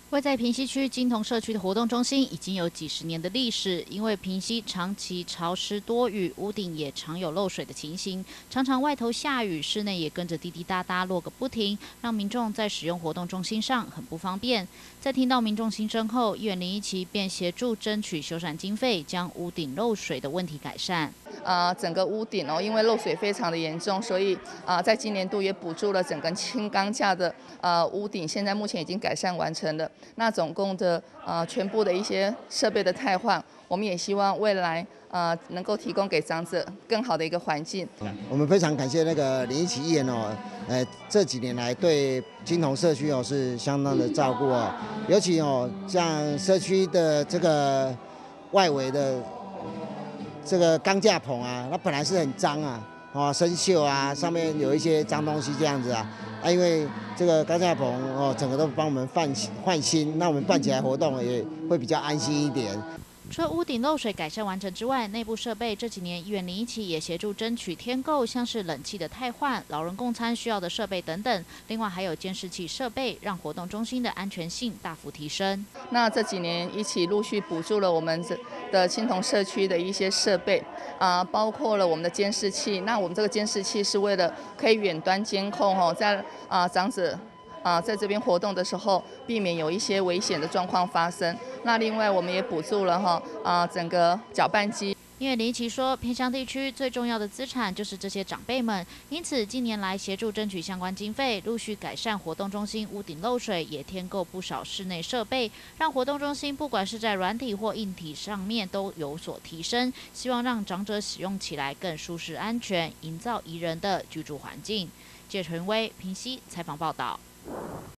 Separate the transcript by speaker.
Speaker 1: 位在平溪区金同社区的活动中心已经有几十年的历史，因为平溪长期潮湿多雨，屋顶也常有漏水的情形，常常外头下雨，室内也跟着滴滴答答落个不停，让民众在使用活动中心上很不方便。在听到民众心声后，议员林一奇便协助争取修缮经费，将屋顶漏水的问题改善。
Speaker 2: 整个屋顶因为漏水非常的严重，所以在今年度也补助了整个轻钢架的屋顶，现在目前已经改善完成了。那总共的全部的一些设备的汰换，我们也希望未来能够提供给长者更好的一个环境。
Speaker 3: 我们非常感谢那个林一奇议员这几年来对金同社区是相当的照顾尤其像社区的这个外围的这个钢架棚它本来是很脏生锈上面有一些脏东西这样子因为这个钢架棚整个都帮我们换新，那我们办起来活动也会比较安心一点。
Speaker 1: 除了屋顶漏水改善完成之外，内部设备这几年议员林一奇也协助争取添购，像是冷气的汰换、老人共餐需要的设备等等。另外还有监视器设备，让活动中心的安全性大幅提升。
Speaker 2: 那这几年一起陆续补助了我们的青铜社区的一些设备包括了我们的监视器。那我们这个监视器是为了可以远端监控在长者在这边活动的时候，避免有一些危险的状况发生。那另外我们也补助了整个搅拌机。
Speaker 1: 因为林一奇说，偏乡地区最重要的资产就是这些长辈们，因此近年来协助争取相关经费，陆续改善活动中心屋顶漏水，也添购不少室内设备，让活动中心不管是在软体或硬体上面都有所提升，希望让长者使用起来更舒适安全，营造宜人的居住环境。谢纯威，平溪采访报道。